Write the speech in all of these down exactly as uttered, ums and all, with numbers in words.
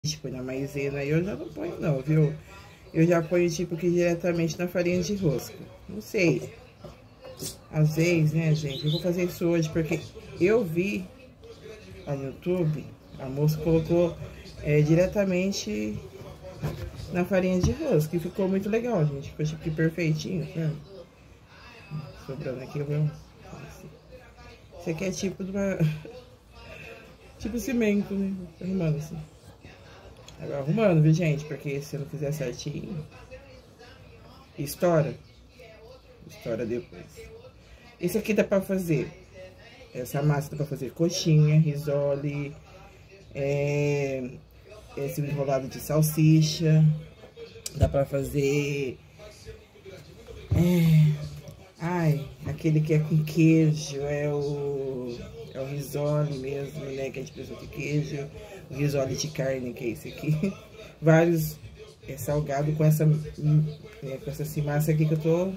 Põe na maisena, eu já não ponho não, viu? Eu já ponho tipo que diretamente na farinha de rosca. Não sei. Às vezes, né, gente? Eu vou fazer isso hoje porque eu vi lá no YouTube, a moça colocou é, diretamente na farinha de rosca. E ficou muito legal, gente. Ficou tipo que perfeitinho, sabe? Sobrando aqui, eu vou... Isso aqui é tipo de uma... tipo cimento, né? Arrumando assim. Agora arrumando, viu, gente? Porque se eu não fizer certinho, estoura. Estoura depois. Isso aqui dá pra fazer. Essa massa dá pra fazer coxinha, risole, é, esse enrolado de salsicha. Dá pra fazer... É, ai, aquele que é com queijo, é o... É o risole mesmo, né? Que a gente precisa de queijo. O risole de carne, que é esse aqui. Vários é, salgado com essa, é, com essa massa aqui que eu tô...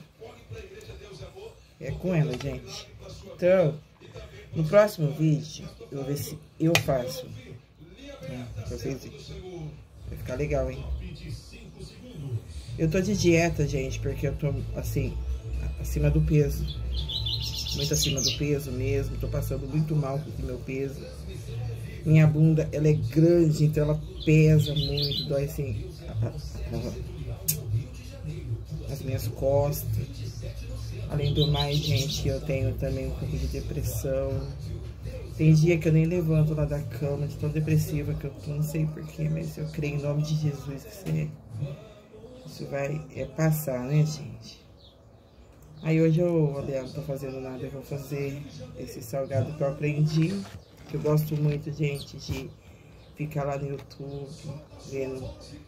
É com ela, gente. Então, no próximo vídeo, eu vou ver se eu faço. É, pra vocês verem. Vai ficar legal, hein? Eu tô de dieta, gente, porque eu tô, assim, acima do peso. Muito acima do peso mesmo. Tô passando muito mal com o meu peso. Minha bunda, ela é grande, então ela pesa muito, dói assim, as minhas costas. Além do mais, gente, eu tenho também um pouco de depressão. Tem dia que eu nem levanto lá da cama, de tão depressiva que eu tô, não sei porquê, mas eu creio em nome de Jesus que você, isso vai é, passar, né, gente? Aí hoje eu, aliás, não tô fazendo nada, eu vou fazer esse salgado que eu aprendi. Que eu gosto muito, gente, de ficar lá no YouTube, vendo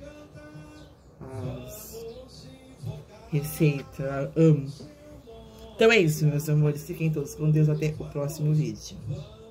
as receitas, eu amo. Então é isso, meus amores, fiquem todos com Deus, até o próximo vídeo.